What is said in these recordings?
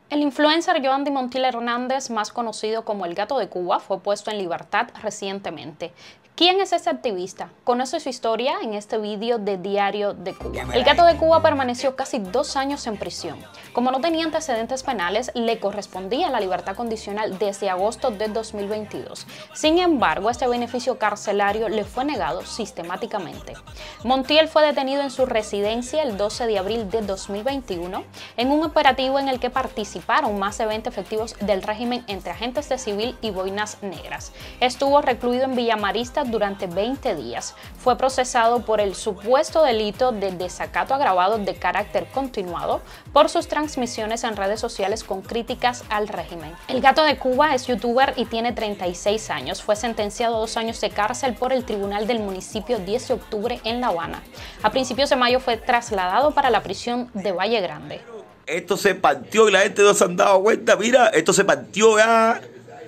El influencer Yoandy Montiel Hernández, más conocido como el Gato de Cuba, fue puesto en libertad recientemente. ¿Quién es este activista? Conoce su historia en este vídeo de Diario de Cuba. El Gato de Cuba permaneció casi 2 años en prisión. Como no tenía antecedentes penales, le correspondía la libertad condicional desde agosto de 2022. Sin embargo, este beneficio carcelario le fue negado sistemáticamente. Montiel fue detenido en su residencia el 12 de abril de 2021 en un operativo en el que participaron más de 20 efectivos del régimen entre agentes de civil y boinas negras. Estuvo recluido en Villa Marista durante 20 días. Fue procesado por el supuesto delito de desacato agravado de carácter continuado por sus transmisiones en redes sociales con críticas al régimen. El Gato de Cuba es youtuber y tiene 36 años. Fue sentenciado a 2 años de cárcel por el Tribunal del Municipio 10 de octubre en La Habana. A principios de mayo fue trasladado para la prisión de Valle Grande. Esto se partió y la gente no se han dado cuenta. Mira, esto se partió ya.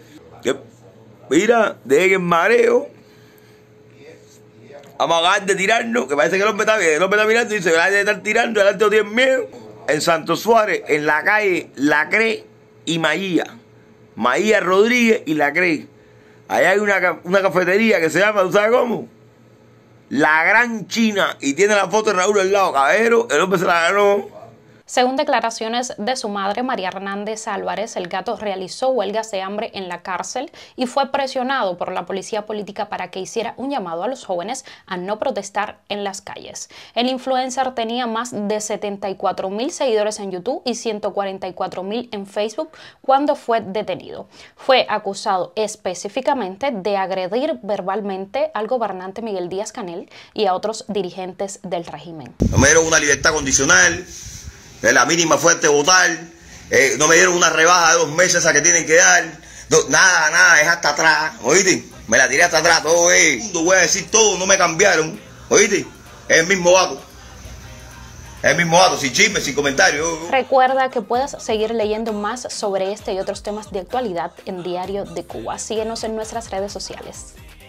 Mira, dejen el mareo. Vamos a acabar de tirarnos, que parece que el hombre está mirando y dice que la gente está tirando, el gente no tiene miedo. En Santo Suárez, en la calle La Cree y Maía Rodríguez y La Cree. Allá hay una cafetería que se llama, ¿tú sabes cómo? La Gran China, y tiene la foto de Raúl al lado, caballero, el hombre se la ganó. Según declaraciones de su madre, María Hernández Álvarez, el Gato realizó huelgas de hambre en la cárcel y fue presionado por la policía política para que hiciera un llamado a los jóvenes a no protestar en las calles. El influencer tenía más de 74.000 seguidores en YouTube y 144.000 en Facebook cuando fue detenido. Fue acusado específicamente de agredir verbalmente al gobernante Miguel Díaz-Canel y a otros dirigentes del régimen. No me dieron una libertad condicional. La mínima fuerte votar, no me dieron una rebaja de 2 meses esa que tienen que dar, no, nada, es hasta atrás, ¿oíste? Me la tiré hasta atrás, todo es, voy a decir todo, no me cambiaron, ¿oíste? Es el mismo vato, sin chisme, sin comentario. Recuerda que puedes seguir leyendo más sobre este y otros temas de actualidad en Diario de Cuba. Síguenos en nuestras redes sociales.